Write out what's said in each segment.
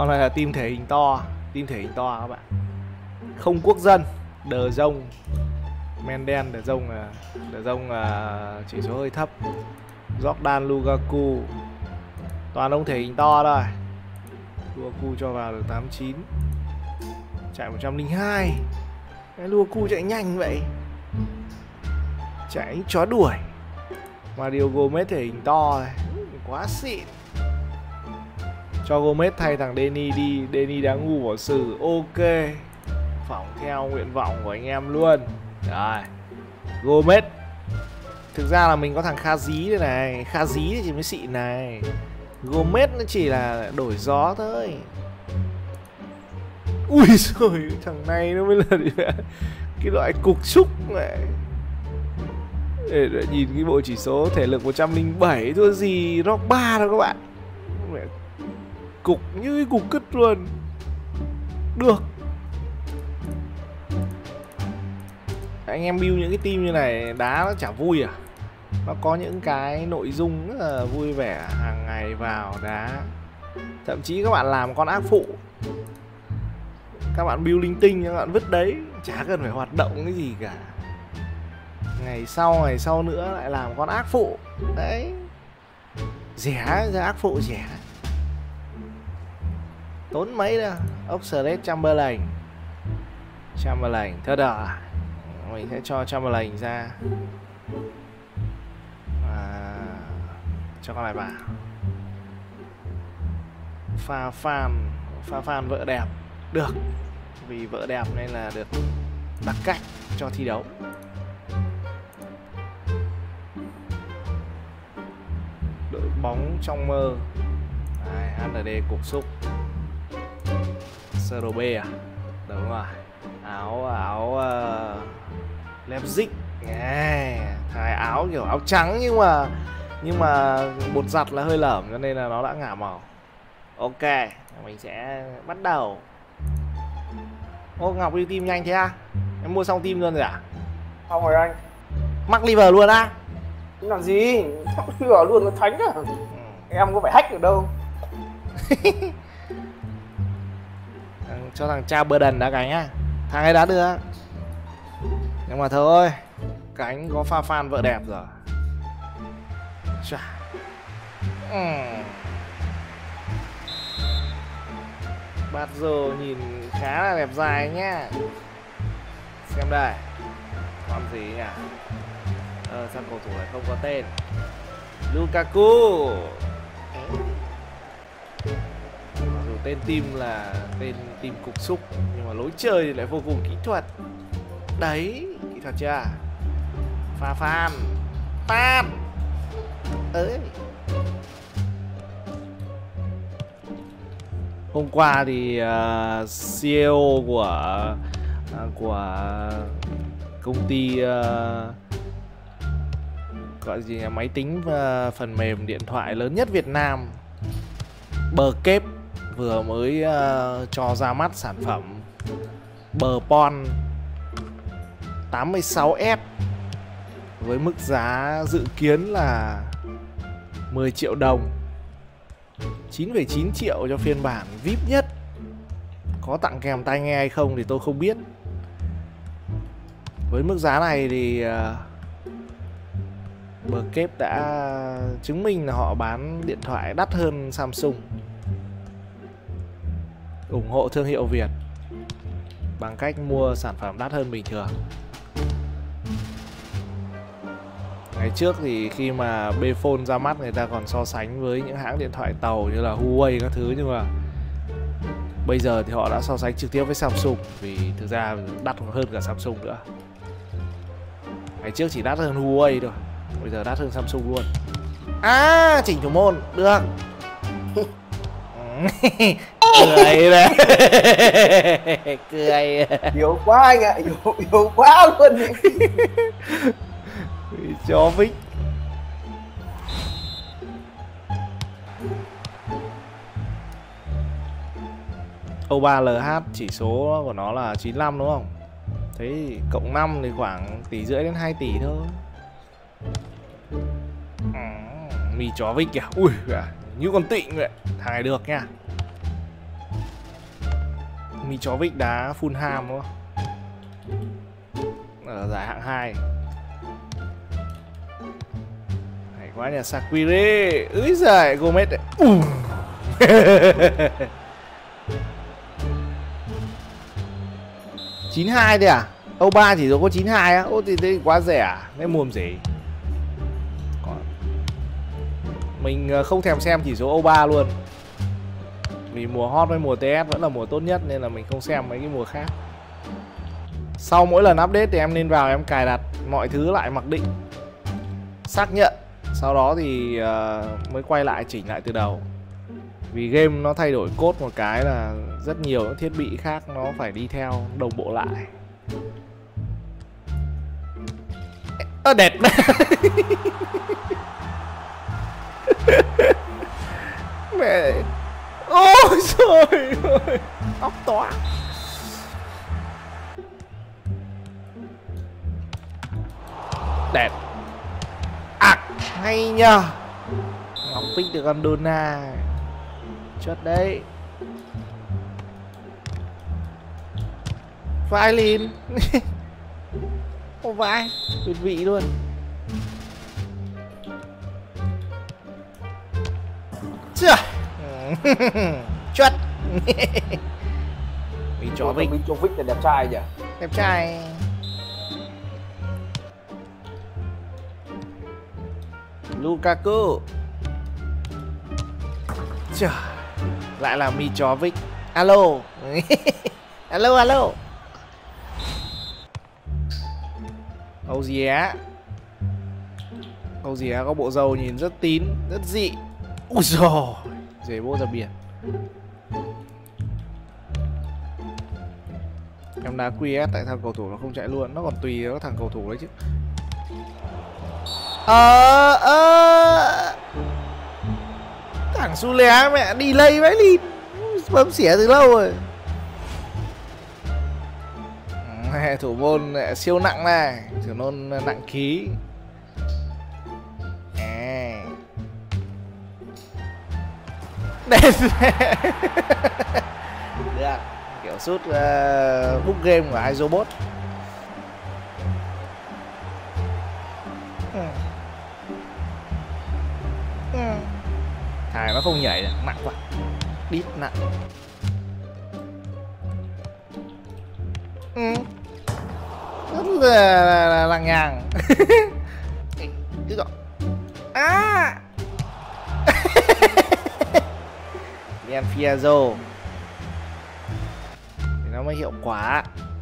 Con này là team thể hình to. Team thể hình to các bạn. Không quốc dân. De Jong, Mendes, De Jong là chỉ số hơi thấp. Jordan Lukaku. Toàn ông thể hình to thôi. Lukaku cho vào được 89. Chạy 102. Cái Lukaku chạy nhanh vậy. Chạy chó đuổi. Mario Gomez thể hình to này. Quá xịn. Cho Gomez thay thằng Denny đi. Denny đáng ngu bỏ xử. Ok. Phỏng theo nguyện vọng của anh em luôn. Rồi Gomez. Thực ra là mình có thằng Khazi đây này. Khazi thì mới xịn này. Gomez nó chỉ là đổi gió thôi. Ui giời, thằng này nó mới là cái loại cục xúc này. Để nhìn cái bộ chỉ số thể lực 107 thua gì Rock 3 đâu các bạn. Cục như cái cục cứt luôn. Được. Anh em build những cái team như này đá nó chả vui à. Nó có những cái nội dung rất là vui vẻ hàng ngày vào đá. Thậm chí các bạn làm con ác phụ, các bạn build linh tinh, các bạn vứt đấy, chả cần phải hoạt động cái gì cả. Ngày sau nữa lại làm con ác phụ. Đấy. Rẻ ra ác phụ rẻ. Tốn mấy đâu. Oxlade Chamberlain. Thế đó. Mình sẽ cho Chamberlain ra. Cho con này vào. Pha Phan vợ đẹp. Được. Vì vợ đẹp nên là được đặc cách cho thi đấu. Đội bóng trong mơ. Đấy, HND cục xúc. CRB à? Đúng rồi. Áo Leipzig. Thái áo kiểu áo trắng nhưng mà bột giặt là hơi lởm cho nên là nó đã ngả màu. Ok, mình sẽ bắt đầu. Ô Ngọc đi team nhanh thế à? Em mua xong team luôn rồi à? Xong rồi anh. Mắc liver luôn á? Làm gì? Mắc liver luôn nó thánh à? Em có phải hack được đâu. Cho thằng cha bơ đần đá cánh á. Thằng ấy đá được. Nhưng mà thôi, cánh có Pha Phan vợ đẹp rồi. Chà. Bát rồ nhìn khá là đẹp dài nhá. Xem đây. Con gì nhỉ? Sao cầu thủ này không có tên? Lukaku. Dù tên team là tên team cục xúc nhưng mà lối chơi thì lại vô cùng kỹ thuật. Đấy, kỹ thuật chưa? Pha Phan. Phan. Ơi. Hôm qua thì CEO của công ty gọi gì là máy tính và phần mềm điện thoại lớn nhất Việt Nam, Bkep, vừa mới cho ra mắt sản phẩm Bpon 86S với mức giá dự kiến là 10 triệu đồng, 9,9 triệu cho phiên bản VIP nhất. Có tặng kèm tai nghe hay không thì tôi không biết. Với mức giá này thì Bkep đã chứng minh là họ bán điện thoại đắt hơn Samsung, ủng hộ thương hiệu Việt bằng cách mua sản phẩm đắt hơn bình thường. Ngày trước thì khi mà Bphone ra mắt người ta còn so sánh với những hãng điện thoại tàu như là Huawei các thứ, nhưng mà bây giờ thì họ đã so sánh trực tiếp với Samsung, vì thực ra đắt hơn cả Samsung nữa. Ngày trước chỉ đắt hơn Huawei thôi, bây giờ đắt hơn Samsung luôn. À, chỉnh thủ môn, được. Cười đấy. Cười. Yếu quá anh ạ, yếu quá luôn. Chó vích. O3LH chỉ số của nó là 95 đúng không? Thế thì cộng 5 thì khoảng 1,5 tỷ đến 2 tỷ thôi. Mì chó vích kìa. Ui, như con Tịnh vậy. Thằng này được nha. Mitrovic đá Fulham đúng không? Ở giải hạng 2. Hay quá nhỉ, Sakire. Úi giời, Gomez. 92 thôi à? Âu 3 chỉ có 92 á? Ô thì thế quá rẻ à? Cái mồm gì? Mình không thèm xem chỉ số Âu 3 luôn. Vì mùa hot với mùa TS vẫn là mùa tốt nhất nên là mình không xem mấy cái mùa khác. Sau mỗi lần update thì em nên vào em cài đặt mọi thứ lại mặc định, xác nhận, sau đó thì mới quay lại chỉnh lại từ đầu. Vì game nó thay đổi code một cái là rất nhiều thiết bị khác nó phải đi theo đồng bộ lại. Đẹp. Mẹ. Ôi trời ơi, óc toán. Đẹp. À, hay nhờ. Ngọc pick được con Dona. Chất đấy. Vai lên. Ô vai, tuyệt vị luôn. Chưa. Chất. Mitrovic là đẹp trai nhỉ? Đẹp trai. Lukaku. Trời. Lại là Mitrovic. Alo. Alo alo. Âu gì á. Âu gì á có bộ râu nhìn rất tín, rất dị. Ui dồi, dễ vô ra biển. Em đá QS tại thằng cầu thủ nó không chạy luôn. Nó còn tùy nó thằng cầu thủ đấy chứ. Thằng su lé mẹ đi lây vãi lìn. Bấm xỉa từ lâu rồi. Thủ môn siêu nặng này. Thủ môn nặng ký. Đẹp. Được. Kiểu sút book game của Izobot. Thằng nó không nhảy được, nặng quá. Đít nặng. Rất là lằng nhằng. Cứ gọi. À. Đen Fiazo thì nó mới hiệu quả.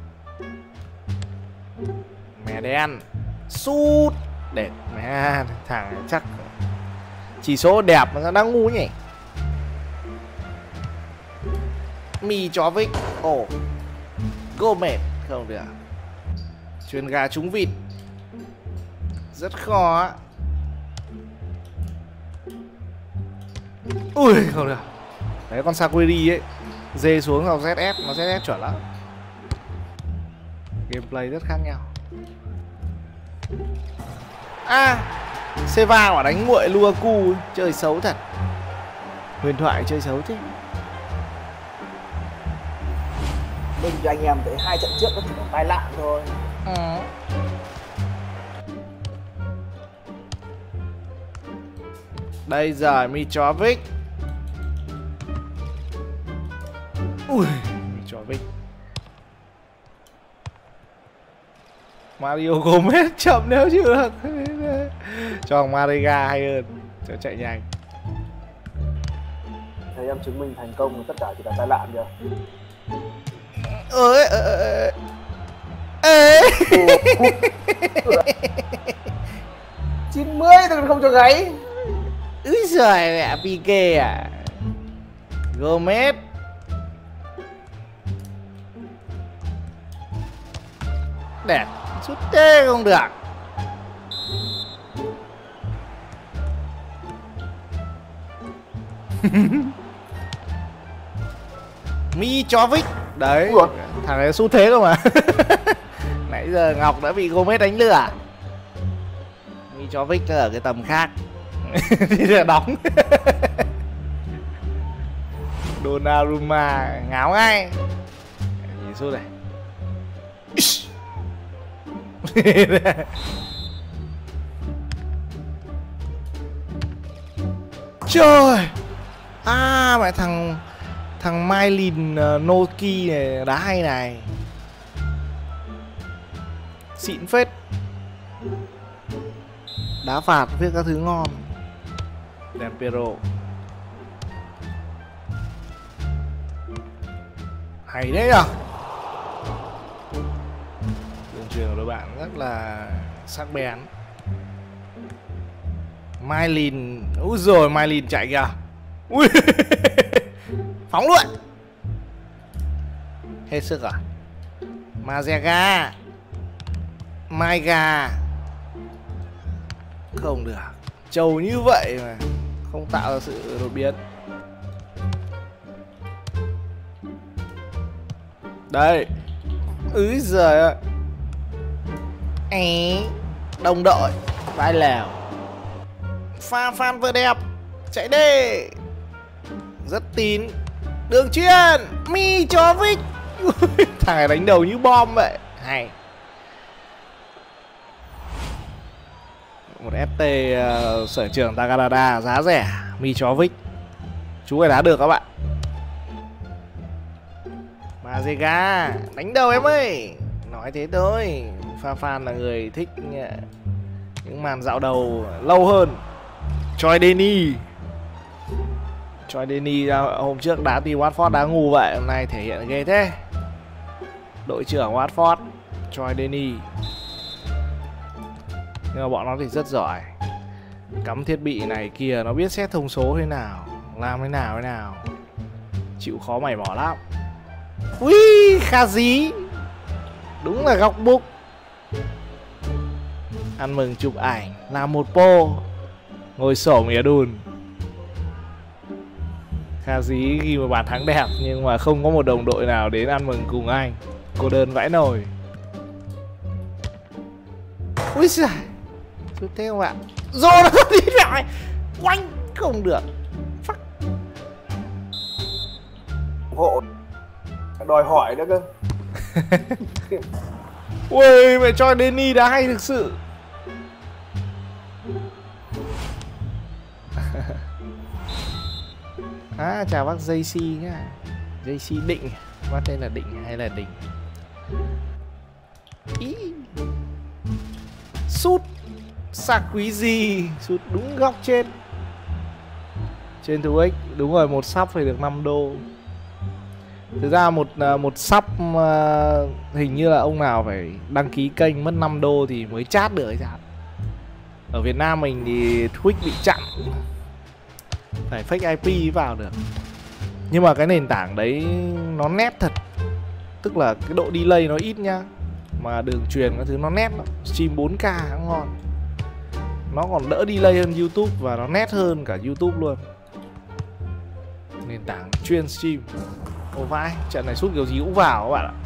Mẹ đen sút đẹp mẹ. Thằng này chắc chỉ số đẹp mà nó đang ngu nhỉ. Mitrovic. Ồ, Gomez không được. Chuyền gà trúng vịt rất khó. Ui không được. Đấy con Sakiri ấy, dê xuống vào ZS, nó ZS chuẩn lắm. Gameplay rất khác nhau. À, Seva quả đánh nguội Lukaku, chơi xấu thật. Huyền thoại chơi xấu chứ. Mình cho anh em thấy 2 trận trước có chỉ là tai nạn thôi. Bây giờ Mitrovic. Ui, Mitrovic. Mario Gomez chậm nếu chưa được. Cho thằng Mariga hay hơn, cho chạy nhanh. Thấy em chứng minh thành công tất cả chỉ là tai nạn chưa? Ê. 90 tôi không cho gáy. Úi giời mẹ, Pique à. Gomez. Đẹp, sút tê không được. Mitrovic. Đấy, thằng này xu thế cơ mà. Nãy giờ Ngọc đã bị Gomez đánh lừa. Mitrovic ở cái tầm khác. Thì là đóng. Donnarumma ngáo ngay. nhìn sút này. Trời. Mẹ thằng Mylin Noki này đá hay này. Xịn phết. Đá phạt viết các thứ ngon. Dempero. Hay đấy à. Đường truyền của đội bạn rất là sắc bén. Mylin. Úi rồi Mylin chạy kìa. Ui. Phóng luôn. Hết sức à. Mazega. Maiga. Không được. Trâu như vậy mà không tạo ra sự đột biến. Đây. Úi giời ơi. Đồng đội. Vai lèo. Pha Phan vừa đẹp. Chạy đi. Rất tín. Đường chuyên. Mitrovic. Thằng này đánh đầu như bom vậy. Hay. Một FT sở trường Tagalada giá rẻ. Mitrovic. Chú ấy đá được các bạn. Mazega. Đánh đầu em ơi. Nói thế thôi. Phan là người thích những màn dạo đầu lâu hơn. Troy Deeney. Troy Deeney hôm trước đá team Watford đá ngu vậy, hôm nay thể hiện ghê thế. Đội trưởng Watford Troy Deeney. Nhưng mà bọn nó thì rất giỏi. Cắm thiết bị này kia, nó biết xét thông số thế nào, làm thế nào. Chịu khó mày mỏ lắm. Ui, Kha Dí. Đúng là góc búc. Ăn mừng chụp ảnh, làm một po. Ngồi sổ mía đùn. Kha Dí ghi một bàn thắng đẹp nhưng mà không có một đồng đội nào đến ăn mừng cùng anh. Cô đơn vãi nồi. Ui giời. Chút thế không ạ. Rồi nó đi lại. Quanh không được. Fuck. Hộ. Đòi hỏi nữa cơ. Ui mẹ cho Deeney đá hay thực sự. Chào bác JC nhá. JC Định. Bác tên là Định hay là Đình? Ý. Sút. Sạc quý gì. Sút đúng góc trên. Trên thủ ích. Đúng rồi, một sub phải được 5 đô. Thực ra một sub hình như là ông nào phải đăng ký kênh mất 5 đô thì mới chat được hay sao. Ở Việt Nam mình thì Twitch bị chặn. Phải fake IP vào được. Nhưng mà cái nền tảng đấy nó nét thật. Tức là cái độ delay nó ít nhá. Mà đường truyền các thứ nó nét lắm. Stream 4K cũng ngon. Nó còn đỡ delay hơn YouTube. Và nó nét hơn cả YouTube luôn. Nền tảng chuyên stream. Ồ vãi, trận này sút kiểu gì cũng vào các bạn ạ.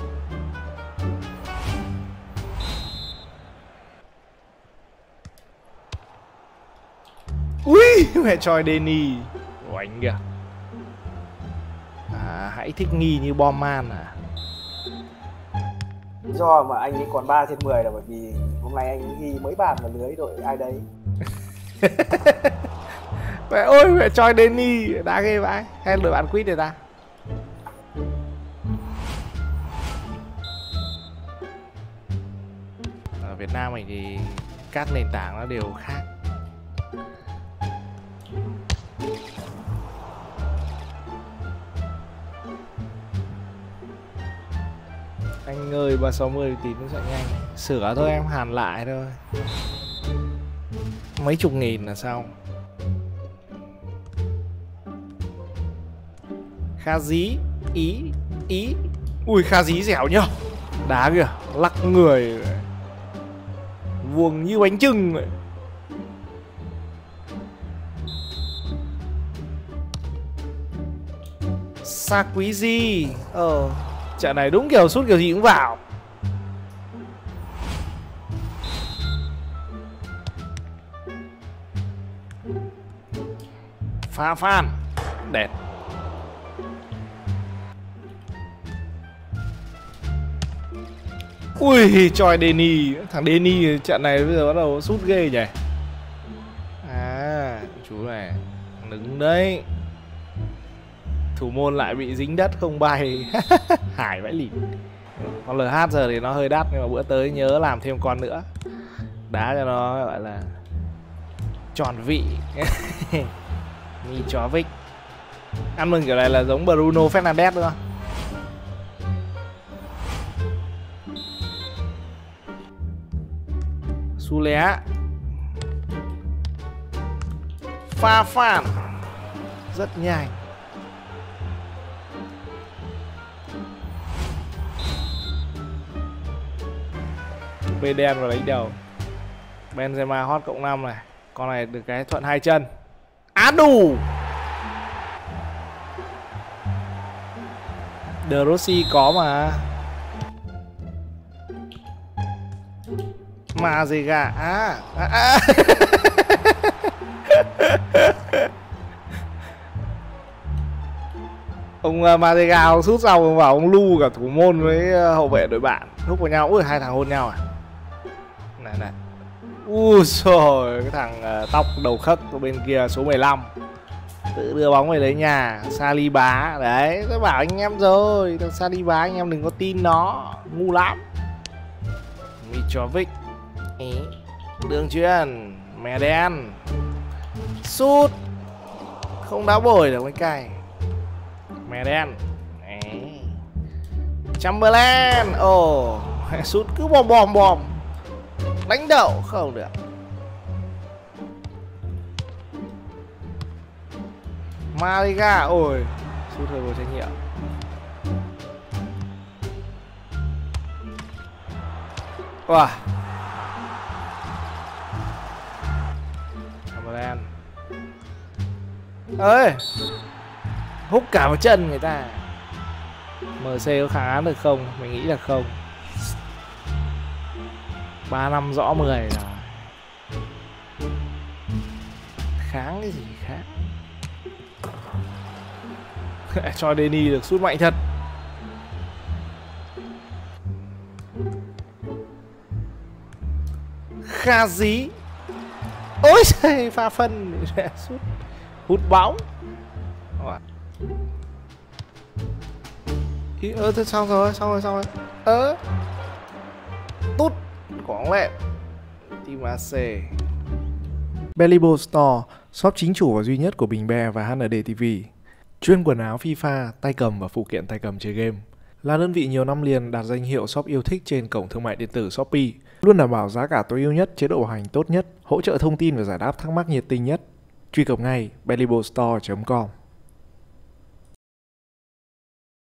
Ui, mẹ Troy Deeney. Ủa anh kìa. Hãy thích nghi như bom man à. Lý do mà anh ấy còn 3/10 là bởi vì hôm nay anh ghi mấy bàn vào lưới đội ai đấy. Mẹ ơi, mẹ Troy Deeney đá ghê vãi. Hay đội bạn quýt rồi ta. Ở Việt Nam mình thì các nền tảng nó đều khác. Anh ơi 360 tí nó sẽ nhanh. Sửa thôi em, hàn lại thôi. Mấy chục nghìn là xong. Kha Dí. Ý. Ui Kha Dí dẻo nhá. Đá kìa, lắc người. Vuông như bánh chưng vậy. Sạc quý gì. Trận này đúng kiểu sút kiểu gì cũng vào. Pha Phan. Đẹp. Ui, choi Denny. Thằng Denny trận này bây giờ bắt đầu sút ghê nhỉ. À, chú này đứng đấy. Thủ môn lại bị dính đất không bay. Hải vãi lìn. Con LH giờ thì nó hơi đắt, nhưng mà bữa tới nhớ làm thêm con nữa. Đá cho nó gọi là tròn vị. Mitrovic. Ăn mừng kiểu này là giống Bruno Fernandes đúng không? Sule. Pha phản rất nhanh. Bê đen vào đánh đầu. Benzema hot cộng 5 này. Con này được cái thuận hai chân. Á đủ. De Rossi có mà. Mazega. Ông Mazega ông sút xong ông vào ông lu cả thủ môn với hậu vệ đội bạn hút vào nhau. Ui, hai thằng hôn nhau à. Này này. Ui trời, cái thằng tóc đầu khất ở bên kia số 15 tự đưa bóng về lấy nhà. Saliba. Đấy, tôi bảo anh em rồi, thằng Saliba anh em đừng có tin nó, ngu lắm. Mitrovic. Đường chuyền. Mè đen. Sút. Không đá bồi được mấy cay. Mè đen. Chamberlain. Ồ, sút cứ bom. Đánh đậu không được. Mariga. Ôi, sút hơi vô trách nhiệm. Wow. Chamberlain. Ơi, húc cả vào chân người ta. MC có kháng án được không? Mình nghĩ là không. 3 năm rõ 10 rồi. Kháng cái gì khác. Cho Denny được sút mạnh thật. Kha dí. Ôi trời, pha phân sút hút bóng. Thế xong rồi. Tút quảng lệ. Team AC. Bellyball Store, shop chính chủ và duy nhất của Bình Be và HND TV. Chuyên quần áo FIFA, tay cầm và phụ kiện tay cầm chơi game. Là đơn vị nhiều năm liền đạt danh hiệu shop yêu thích trên cổng thương mại điện tử Shopee. Luôn đảm bảo giá cả tối ưu nhất, chế độ bảo hành tốt nhất, hỗ trợ thông tin và giải đáp thắc mắc nhiệt tình nhất. Truy cập ngay bellyballstore.com.